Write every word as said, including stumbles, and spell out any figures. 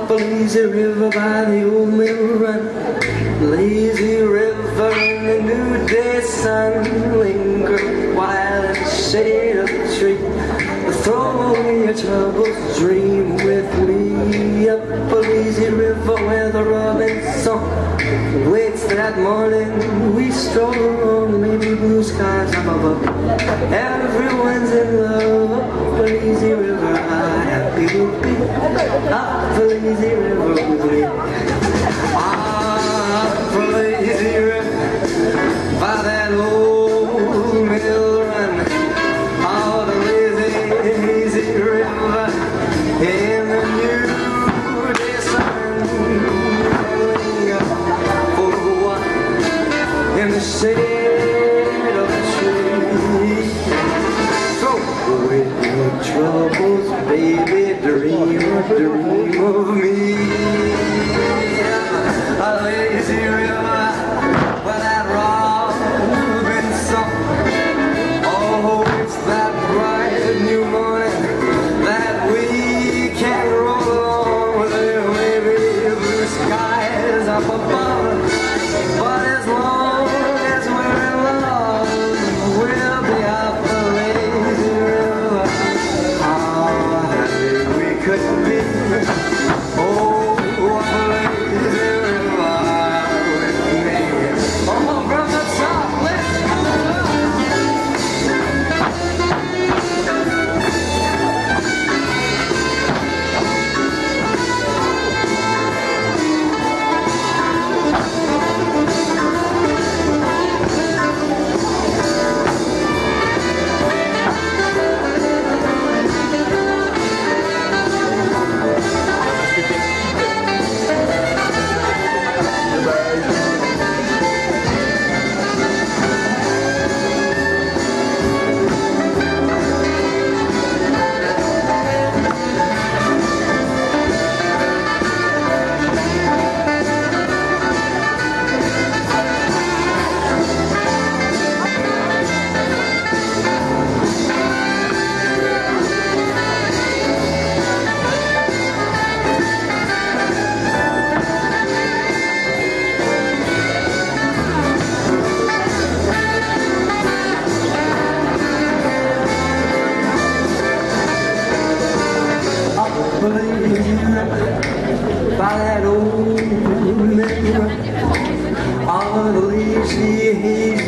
a lazy river by the old mill run. Lazy river in the new day sun. Linger while in the shade of the tree. Throw away your troubles, dream with me. Up a lazy river where the robin song waits that morning. We stroll, maybe blue skies up above. Everyone's in love. Up a lazy river, how happy we'll be. Up a lazy river with me. Up a lazy river by that old mill run. All the lazy, lazy river in the new day sun. Linger for a while in the shade of the tree. Throw away your troubles, baby, dream, dream of me. A lazy river where that robin song. Oh, it's that bright new morning that we can roll along with the wavy blue skies up above. But as long as we're in love, we'll be up a lazy river. How happy we could be. Oh, up a lazy river with me. Oh, from the top, let's by that old mirror, all the lazy, hazy